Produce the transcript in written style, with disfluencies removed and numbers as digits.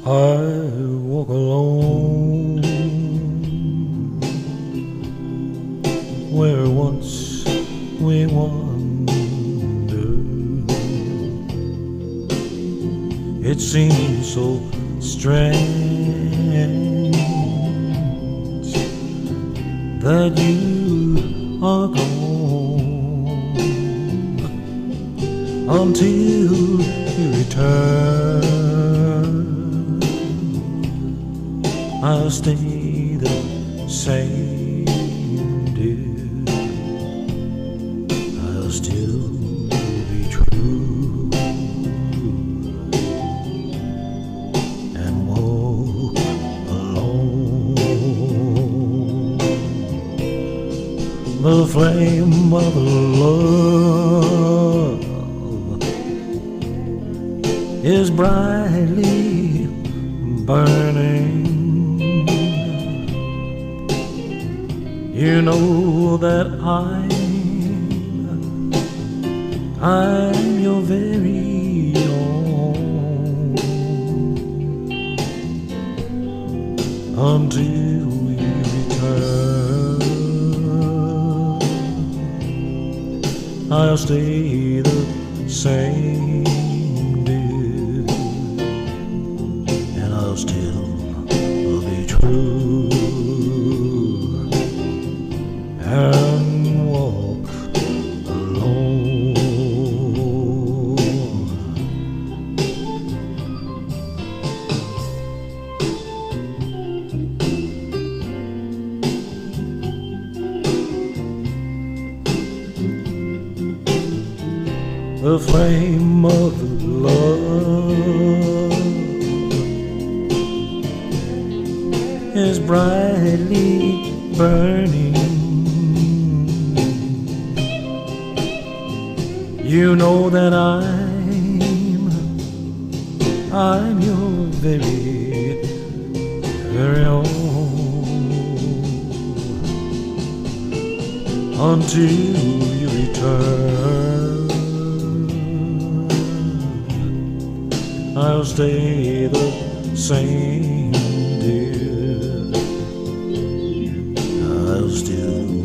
I walk alone where once we wandered. It seems so strange that you are gone until you return. I'll stay the same, dear. I'll still be true and walk alone. The flame of love is brightly burning. You know that I'm your very own until we return. I'll stay the same, dear, and I'll still be true and walk alone. The flame of love is brightly burning. You know that I'm your very, very own until you return. I'll stay the same, dear. I'll still